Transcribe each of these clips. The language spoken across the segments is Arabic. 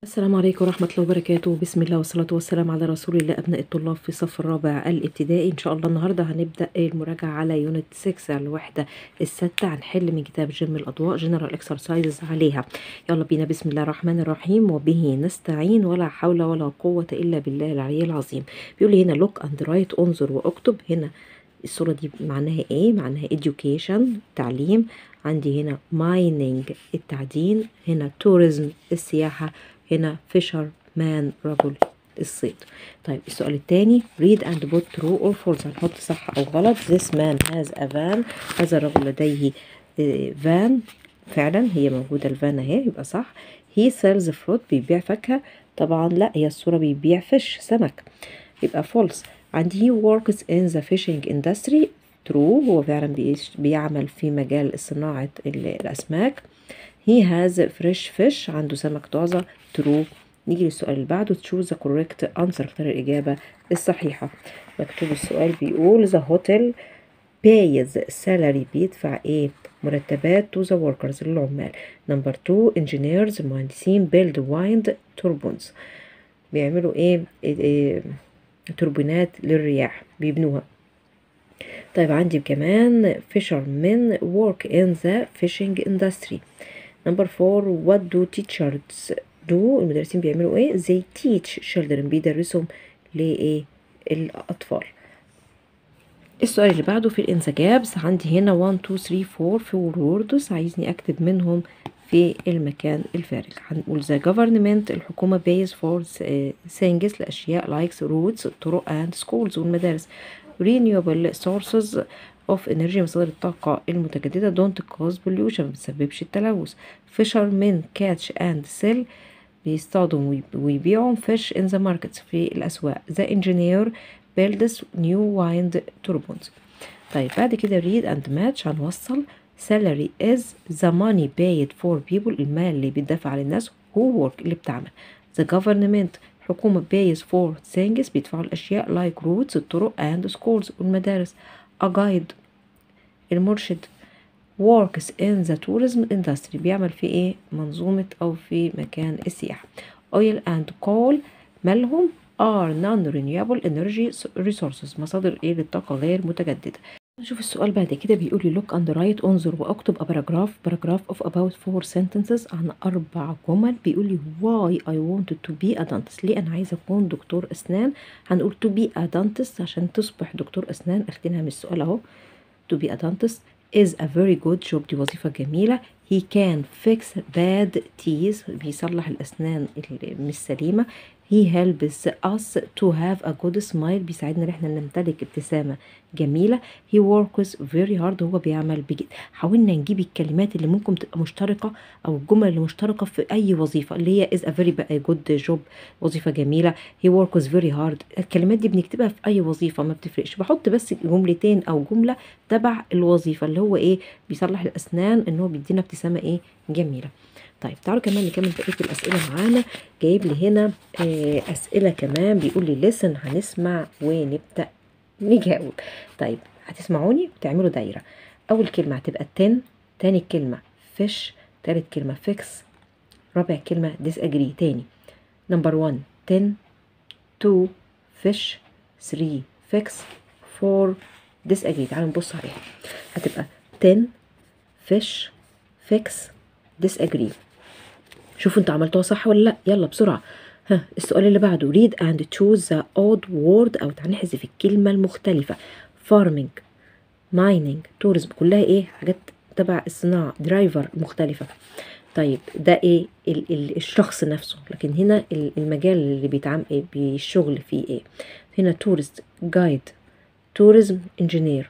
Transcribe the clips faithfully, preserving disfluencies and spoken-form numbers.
السلام عليكم ورحمة الله وبركاته. بسم الله والصلاة والسلام على رسول الله. أبناء الطلاب في الصف الرابع الابتدائي، إن شاء الله النهاردة هنبدأ المراجعة على يونت ستة الوحدة الستة. هنحل من كتاب جيم الأضواء جنرال اكسرسايزز عليها. يلا بينا. بسم الله الرحمن الرحيم. وبه نستعين ولا حول ولا قوة إلا بالله العلي العظيم. بيقول لي هنا لوك أند رايت، انظر واكتب. هنا الصورة دي معناها إيه؟ معناها education تعليم. عندي هنا mining التعدين، هنا tourism السياحة، هنا فيشر مان رجل الصيد. طيب السؤال الثاني read and put true or false، هنحط صح او غلط. this man has a van، هذا الرجل لديه فان، فعلا هي موجودة الفان اهي يبقى صح. he sells fruit، بيبيع فاكهة، طبعا لا هي الصورة بيبيع فيش سمك يبقى false. عندي he works in the fishing industry، true هو فعلا بيعمل في مجال صناعة الأسماك. he has fresh fish، عنده سمك طازة، true. نيجي للسؤال اللي بعده choose the correct answer، اختار الإجابة الصحيحة. مكتوب السؤال بيقول the hotel pays salary، بيدفع ايه؟ مرتبات to the workers للعمال. number two engineers المهندسين build wind turbines، بيعملوا ايه؟ إيه, إيه توربينات للرياح بيبنوها. طيب عندي كمان fishermen work in the fishing industry. number four what do teachers do، المدرسين بيعملوا ايه؟ they teach children، بيدرسهم لايه؟ الأطفال. السؤال اللي بعده في الانسجابس، عندي هنا واحد اتنين تلاتة اربعة في words، عايزني اكتب منهم في المكان الفارغ. هنقول the government الحكومة pays for things لأشياء likes roads الطرق and schools والمدارس. renewable sources of energy مصادر الطاقة المتجددة don't cause pollution ما بتسببش التلوث. fishermen catch and sell بيصطادوا ويبيعوا fish in the markets في الأسواق. the engineer builds new wind turbines. طيب بعد كده read and match، هنوصل salary is the money paid for people، المال اللي بيدفع للناس، who work اللي بتعمل. the government حكومة pays for things بيدفعوا الأشياء like roads الطرق and schools والمدارس. a guide المرشد works in the tourism industry بيعمل في ايه؟ منظومة او في مكان السياحة. oil and coal مالهم؟ are non-renewable energy resources مصادر ايه للطاقة غير متجددة. نشوف السؤال بعد كده بيقول لي look and write، انظر واكتب a paragraph paragraph of about four sentences، عن اربع جمل. بيقول لي why I wanted to be a dentist، ليه انا عايزه اكون دكتور اسنان. هنقول to be a dentist عشان تصبح دكتور اسنان، اخدينها من السؤال اهو. to be a dentist is a very good job، دي وظيفة جميلة. he can fix bad teeth، بيصلح الأسنان اللي مش سليمة. he helps us to have a good smile، بيساعدنا ان احنا نمتلك ابتسامة جميلة. he works very hard، هو بيعمل بجد. حاولنا نجيب الكلمات اللي ممكن تبقى مشتركة او الجمل اللي مشتركة في اي وظيفة، اللي هي is a very good job وظيفة جميلة. he works very hard، الكلمات دي بنكتبها في اي وظيفة ما بتفرقش، بحط بس جملتين او جملة تبع الوظيفة اللي هو ايه؟ بيصلح الاسنان، ان هو بيدينا ابتسامة ايه؟ جميلة. طيب تعالوا كمان نكمل بقية الأسئلة معانا. جايب لي هنا آه أسئلة كمان، بيقول لي listen، هنسمع ونبدأ نجاوب. طيب هتسمعوني وتعملوا دايرة. أول كلمة هتبقى ten، تاني كلمة fish، تالت كلمة fix، رابع كلمة disagree. تاني number one ten، two fish، three fix، four disagree. تعالوا نبص عليها. هتبقى ten fish fix disagree. شوفوا انتوا عملتوها صح ولا لا؟ يلا بسرعة. ها السؤال اللي بعده read and choose the odd word، او تعالى نحذف الكلمة المختلفة. farming mining tourism كلها ايه؟ حاجات تبع الصناعة. driver مختلفة. طيب ده ايه؟ ال ال الشخص نفسه، لكن هنا المجال اللي بيتعامل ايه؟ بالشغل فيه ايه؟ هنا tourist guide، tourism engineer،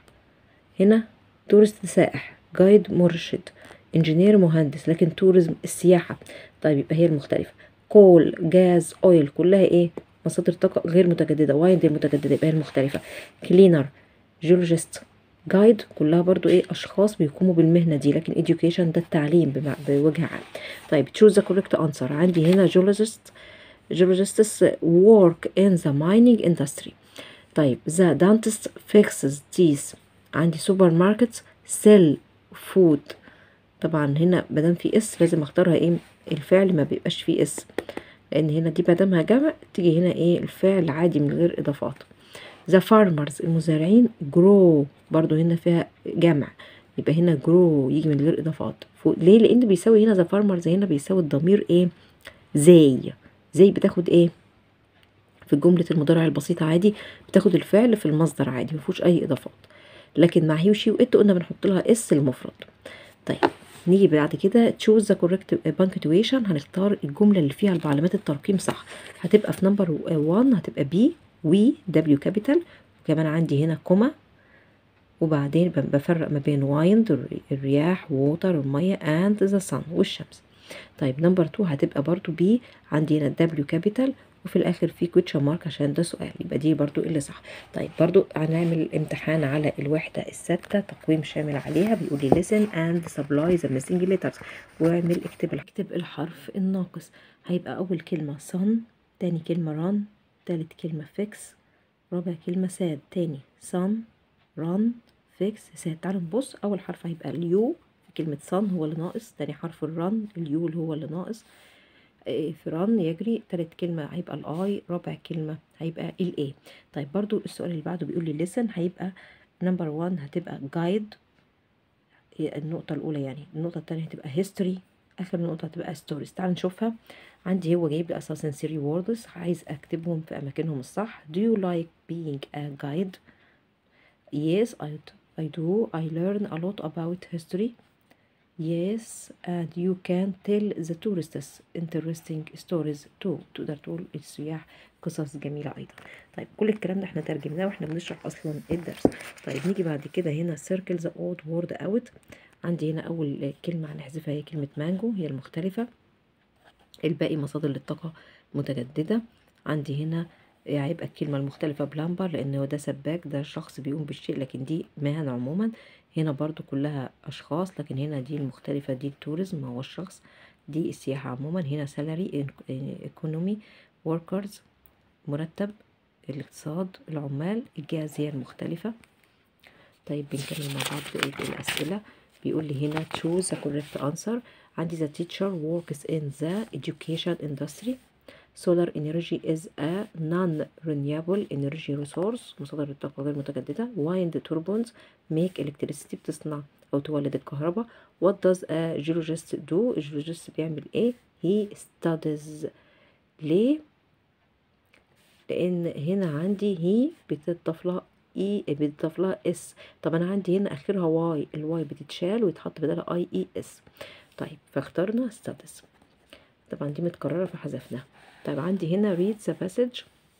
هنا tourist سائح، guide مرشد، انجينير مهندس، لكن توريزم السياحة. طيب يبقى هي المختلفة. كول جاز اويل كلها ايه؟ مصادر طاقة غير متجددة. وايند المتجددة يبقى هي المختلفة. كلينر جيولوجيست جايد كلها برضو ايه؟ اشخاص بيقوموا بالمهنة دي، لكن education ده التعليم بوجه عام. طيب choose the correct answer. عندي هنا geologist geologists work in the mining industry. طيب the dentist fixes teeth. عندي supermarkets sell food. طبعا هنا مادام في اس لازم اختارها ايه؟ الفعل ما بيبقاش فيه اس. لان هنا دي مادامها جمع تيجي هنا ايه الفعل عادي من غير اضافات. the farmers المزارعين grow برضو هنا فيها جمع يبقى هنا grow يجي من غير اضافات. ليه؟ لان بيساوي هنا the farmers هنا بيساوي الضمير ايه زي زي بتاخد ايه في جملة المضارع البسيطة عادي بتاخد الفعل في المصدر عادي مفيهوش اي اضافات. لكن مع هي وشي وات قلنا بنحط لها اس المفرد. طيب نيجي بعد كده choose the correct punctuation. هنختار الجملة اللي فيها بعلامات الترقيم صح. هتبقى في نمبر واحد هتبقى بي وي دبليو كابيتال، وكمان عندي هنا كوما، وبعدين بفرق ما بين wind الرياح ووتر المية and the sun والشمس. طيب نمبر اتنين هتبقى برضو بي، عندي هنا دبليو كابيتال وفي الاخر في كويتشن مارك عشان ده سؤال، يبقى دي برضو اللي صح. طيب برضو هنعمل امتحان على الوحدة الستة تقويم شامل عليها. بيقول لي listen and supply the missing letters، واعمل اكتب اكتب الحرف الناقص. هيبقى اول كلمة sun، تاني كلمة run، تالت كلمة fix، رابع كلمة sad. تاني sun run fix sad. تعالوا نبص، اول حرف هيبقى اليو في كلمة sun هو اللي ناقص، تاني حرف الرن اليو اللي هو اللي ناقص في run يجري، تالت كلمة هيبقى الاي، رابع كلمة هيبقى الاي. طيب برضو السؤال اللي بعده بيقول لي listen، هيبقى نمبر واحد هتبقى guide النقطة الأولى يعني، النقطة التانية هتبقى history، آخر نقطة هتبقى stories. تعال نشوفها. عندي هو جايب لي أساسا three words عايز أكتبهم في أماكنهم الصح. do you like being a guide؟ yes I, I do. I learn a lot about history. yes and you can tell the tourists interesting stories too. تقدر تقول السياح قصص جميلة أيضا. طيب كل الكلام ده احنا ترجمناه واحنا بنشرح أصلا الدرس. طيب نيجي بعد كده هنا circle the odd word out. عندي هنا أول كلمة هنحذفها هي كلمة مانجو، هي المختلفة، الباقي مصادر للطاقة متجددة. عندي هنا هيبقى الكلمة المختلفة بلامبر لأن هو ده سباك، ده شخص بيقوم بالشيء، لكن دي مهن عموما. هنا برضو كلها أشخاص، لكن هنا دي المختلفة دي التوريزم هو الشخص، دي السياحة عموما. هنا سالري ايكونومي workers مرتب، الاقتصاد العمال، الجهاز هي المختلفة. طيب بنكمل مع بعض بقية الأسئلة. بيقول لي هنا choose the correct answer. عندي the teacher works in the education industry. solar energy is a non-renewable energy resource مصادر الطاقة غير متجددة. wind turbines make electricity بتصنع أو تولد الكهرباء. what does a geologist do؟ الجيولوجيست بيعمل ايه؟ he studies. ليه؟ لأن هنا عندي هي بتضاف لها اي بتضاف لها اس. طب انا عندي هنا اخرها واي، الواي بتتشال ويتحط بدلها اي اي اس. طيب فاخترنا ستاتس، طبعا دي متكرره فحذفناها. طيب عندي هنا read the passage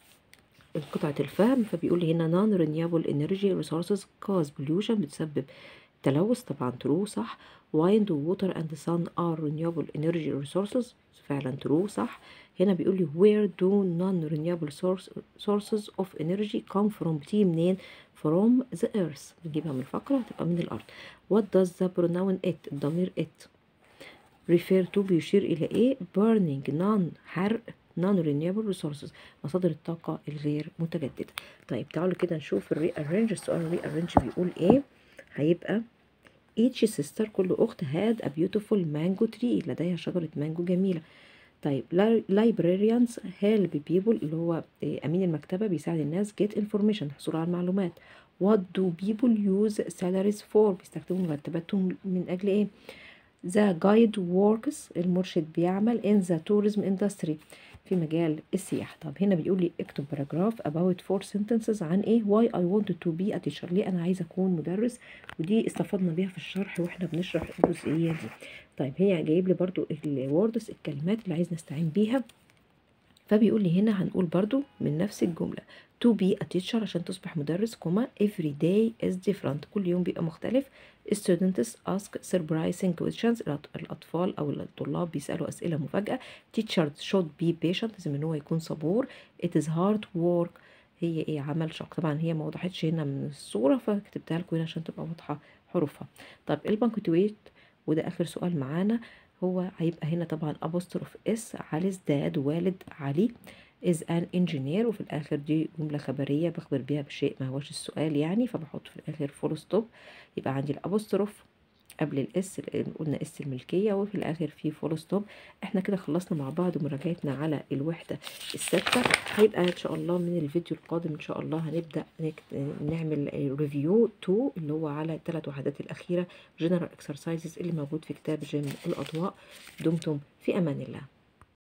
قطعة الفهم، فبيقول لي هنا non renewable energy resources cause pollution بتسبب تلوث، طبعا true صح. wind water and sun are renewable energy resources فعلا true صح. هنا بيقول لي where do non renewable source, sources of energy come from؟ بتيجي منين؟ from the earth، بنجيبها من الفقرة تبقى من الأرض. what does the pronoun it الضمير it refer to بيشير إلى إيه؟ burning non حرق non renewable resources مصادر الطاقة الغير متجددة. طيب تعالوا كده نشوف الري arrange. السؤال الري arrange بيقول إيه؟ هيبقى each sister كل أخت had a beautiful mango tree لديها شجرة مانجو جميلة. طيب librarians help people اللي هو أمين المكتبة بيساعد الناس get information الحصول على المعلومات. what do people use salaries for؟ بيستخدموا مرتباتهم من أجل إيه؟ the guide works المرشد بيعمل in the tourism industry في مجال السياحة. طب هنا بيقول لي اكتب باراجراف about four sentences عن ايه؟ why I wanted to be a teacher ليه انا عايزة اكون مدرس، ودي استفدنا بيها في الشرح واحنا بنشرح الجزئية دي. طيب هي جايب لي برضو الوردز الكلمات اللي عايز نستعين بيها، فبيقول لي هنا هنقول برضو من نفس الجملة to be a teacher عشان تصبح مدرس كوما every day is different كل يوم بيبقى مختلف. students ask surprising questions الأطفال أو الطلاب بيسألوا أسئلة مفاجئة. teachers should be patient لازم إن هو يكون صبور. it is hard work هي إيه عمل شاق. طبعا هي ما وضحتش هنا من الصورة فكتبتها لكم هنا عشان تبقى واضحة حروفها. طب البنكتويت وده آخر سؤال معانا هو هيبقى هنا طبعا apostrophe اس علي ازداد والد علي is an engineer وفي الاخر دي جملة خبرية بخبر بيها بشيء ما هوش السؤال يعني، فبحط في الاخر فول ستوب. يبقى عندي الابوستروف قبل الاس قلنا اس الملكيه، وفي الاخر في فول ستوب. احنا كده خلصنا مع بعض مراجعتنا على الوحده السادسه. هيبقى ان شاء الله من الفيديو القادم ان شاء الله هنبدا نعمل ريفيو اتنين اللي هو على الثلاث وحدات الاخيره جنرال اكسرسايزز اللي موجود في كتاب جيم الاضواء. دمتم في امان الله.